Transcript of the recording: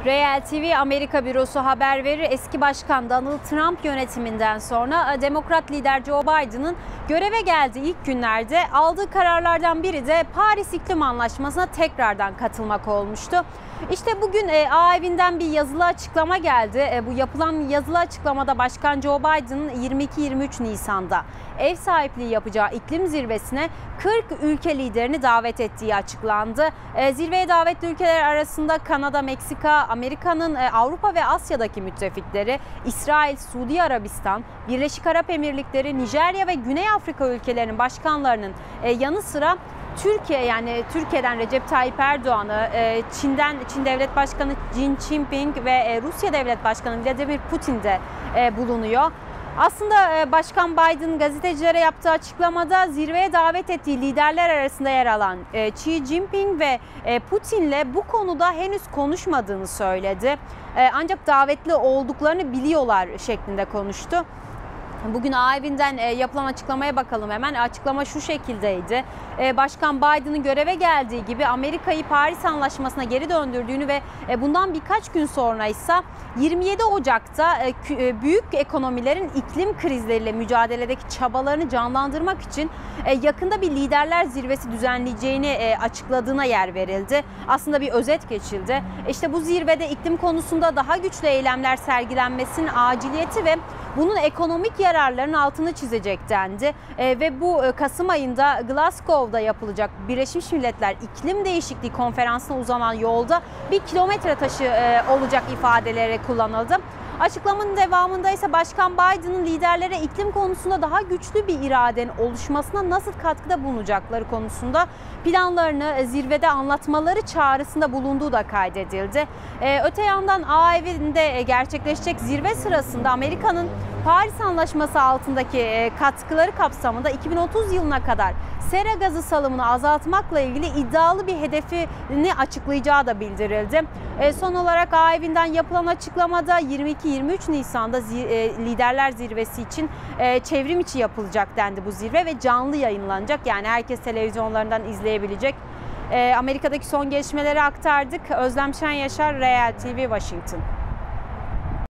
Real TV Amerika bürosu haber verir. Eski başkan Donald Trump yönetiminden sonra Demokrat lider Joe Biden'ın göreve geldiği ilk günlerde aldığı kararlardan biri de Paris İklim Anlaşması'na tekrardan katılmak olmuştu. İşte bugün A evinden bir yazılı açıklama geldi. Bu yapılan yazılı açıklamada Başkan Joe Biden'ın 22-23 Nisan'da ev sahipliği yapacağı iklim zirvesine 40 ülke liderini davet ettiği açıklandı. Zirveye davetli ülkeler arasında Kanada, Meksika, Amerika'nın Avrupa ve Asya'daki müttefikleri, İsrail, Suudi Arabistan, Birleşik Arap Emirlikleri, Nijerya ve Güney Afrika ülkelerinin başkanlarının yanı sıra Türkiye'den Recep Tayyip Erdoğan'ı, Çin Devlet Başkanı Xi Jinping ve Rusya Devlet Başkanı Vladimir Putin de bulunuyor. Aslında Başkan Biden gazetecilere yaptığı açıklamada zirveye davet ettiği liderler arasında yer alan Xi Jinping ve Putin'le bu konuda henüz konuşmadığını söyledi. Ancak davetli olduklarını biliyorlar şeklinde konuştu. Bugün A evinden yapılan açıklamaya bakalım hemen. Açıklama şu şekildeydi. Başkan Biden'ın göreve geldiği gibi Amerika'yı Paris Anlaşması'na geri döndürdüğünü ve bundan birkaç gün sonra ise 27 Ocak'ta büyük ekonomilerin iklim krizleriyle mücadeledeki çabalarını canlandırmak için yakında bir liderler zirvesi düzenleyeceğini açıkladığına yer verildi. Aslında bir özet geçildi. İşte bu zirvede iklim konusunda daha güçlü eylemler sergilenmesinin aciliyeti ve bunun ekonomik yararlarının altını çizecek dendi. Ve bu Kasım ayında Glasgow'da yapılacak Birleşmiş Milletler İklim Değişikliği Konferansı'na uzanan yolda bir kilometre taşı olacak ifadeleri kullanıldı. Açıklamanın devamında ise Başkan Biden'ın liderlere iklim konusunda daha güçlü bir iradenin oluşmasına nasıl katkıda bulunacakları konusunda planlarını zirvede anlatmaları çağrısında bulunduğu da kaydedildi. Öte yandan A evinde gerçekleşecek zirve sırasında Amerika'nın Paris Anlaşması altındaki katkıları kapsamında 2030 yılına kadar sera gazı salımını azaltmakla ilgili iddialı bir hedefini açıklayacağı da bildirildi. Son olarak A evinden yapılan açıklamada 22-23 Nisan'da liderler zirvesi için çevrim içi yapılacak dendi bu zirve ve canlı yayınlanacak. Yani herkes televizyonlarından izleyebilecek. Amerika'daki son gelişmeleri aktardık. Özlem Şen Yaşar, Real TV, Washington.